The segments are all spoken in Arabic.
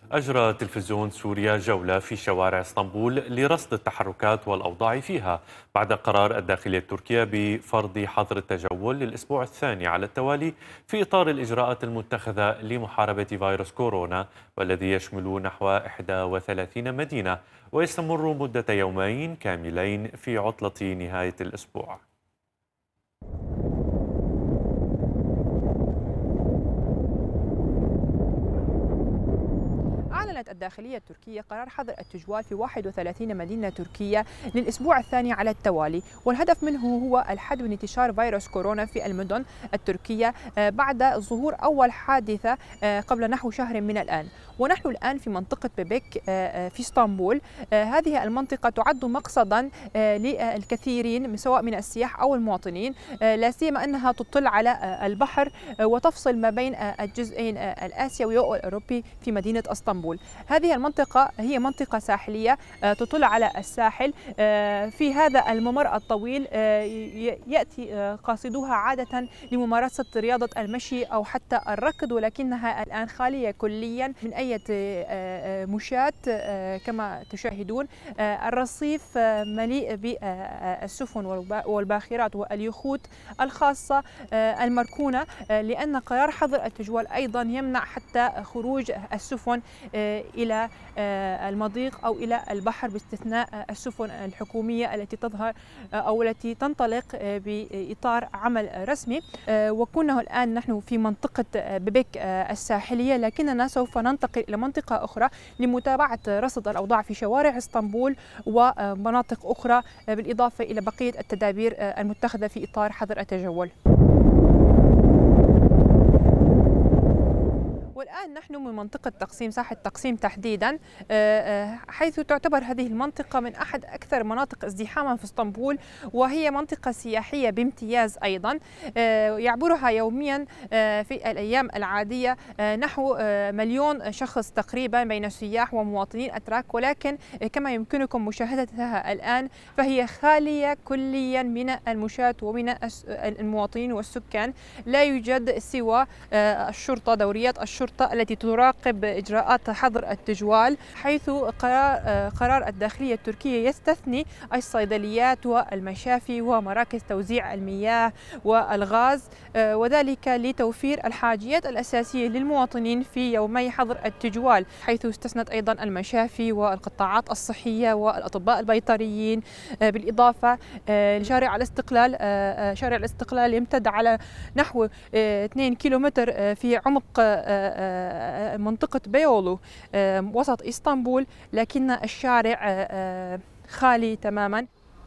أجرى تلفزيون سوريا جولة في شوارع اسطنبول لرصد التحركات والأوضاع فيها بعد قرار الداخلية التركية بفرض حظر التجول للأسبوع الثاني على التوالي في إطار الإجراءات المتخذة لمحاربة فيروس كورونا، والذي يشمل نحو 31 مدينة ويستمر مدة يومين كاملين في عطلة نهاية الأسبوع. أعلنت الداخلية التركية قرار حظر التجوال في 31 مدينة تركية للأسبوع الثاني على التوالي، والهدف منه هو الحد من انتشار فيروس كورونا في المدن التركية بعد ظهور أول حادثة قبل نحو شهر من الآن. ونحن الآن في منطقة بيبك في اسطنبول. هذه المنطقة تعد مقصدا للكثيرين سواء من السياح أو المواطنين، لا سيما أنها تطل على البحر وتفصل ما بين الجزئين الآسيوي والأوروبي في مدينة اسطنبول. هذه المنطقة هي منطقة ساحلية تطل على الساحل. في هذا الممر الطويل يأتي قاصدوها عادة لممارسة رياضة المشي أو حتى الركض، ولكنها الآن خالية كليا من أي مشاة كما تشاهدون. الرصيف مليء بالسفن والباخرات واليخوت الخاصة المركونة، لأن قرار حظر التجوال أيضا يمنع حتى خروج السفن إلى المضيق أو إلى البحر باستثناء السفن الحكومية التي تظهر أو التي تنطلق بإطار عمل رسمي. وكنا الآن نحن في منطقة بيبك الساحلية، لكننا سوف ننتقل إلى منطقة أخرى لمتابعة رصد الأوضاع في شوارع اسطنبول ومناطق أخرى، بالإضافة إلى بقية التدابير المتخذة في إطار حظر التجول. والآن نحن من منطقة تقسيم، ساحة تقسيم تحديدا، حيث تعتبر هذه المنطقة من أحد أكثر مناطق ازدحاما في اسطنبول، وهي منطقة سياحية بامتياز أيضا. يعبرها يوميا في الأيام العادية نحو 1,000,000 شخص تقريبا بين سياح ومواطنين أتراك، ولكن كما يمكنكم مشاهدتها الآن فهي خالية كليا من المشاة ومن المواطنين والسكان. لا يوجد سوى الشرطة، دوريات الشرطة التي تراقب إجراءات حظر التجوال، حيث قرار الداخلية التركية يستثني الصيدليات والمشافي ومراكز توزيع المياه والغاز، وذلك لتوفير الحاجيات الأساسية للمواطنين في يومي حظر التجوال، حيث استثنت أيضا المشافي والقطاعات الصحية والأطباء البيطريين. بالإضافة لشارع الاستقلال، شارع الاستقلال يمتد على نحو 2 كيلومتر في عمق منطقة بيولو وسط اسطنبول، لكن الشارع خالي تماما.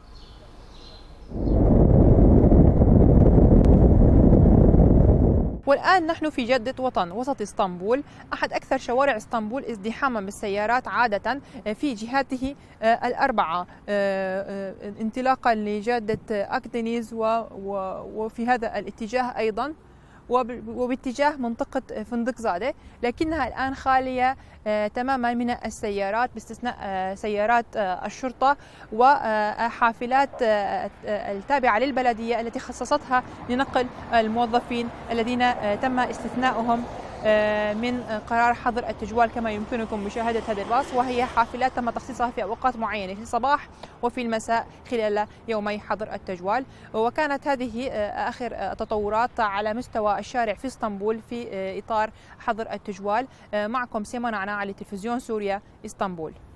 والآن نحن في جدة وطن وسط اسطنبول، أحد أكثر شوارع اسطنبول ازدحاما بالسيارات عادة في جهاته الأربعة، انطلاقا لجادة أكدنيز وفي هذا الاتجاه أيضا، وباتجاه منطقة فندق زادة، لكنها الآن خالية تماما من السيارات باستثناء سيارات الشرطة وحافلات التابعة للبلدية التي خصصتها لنقل الموظفين الذين تم استثناؤهم من قرار حظر التجوال كما يمكنكم مشاهدة هذا الباص، وهي حافلات تم تخصيصها في أوقات معينة في الصباح وفي المساء خلال يومي حظر التجوال. وكانت هذه آخر التطورات على مستوى الشارع في اسطنبول في إطار حظر التجوال. معكم سيما نعناع على تلفزيون سوريا اسطنبول.